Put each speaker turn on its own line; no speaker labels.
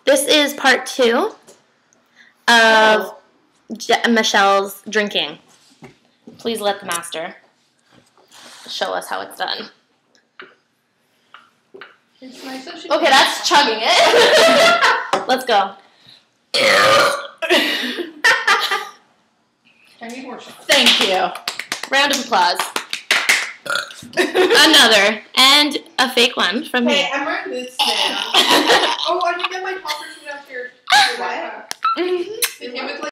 This is part 2 of Michelle's drinking. Please let the master show us how it's done.
It's nice that she
Okay, that's chugging it. Let's go.
I need more shots.
Thank you. Round of applause. Another. And a fake one from me.
Hey, I'm wearing this now. Oh, I didn't get my poppers from downstairs. What? It came with like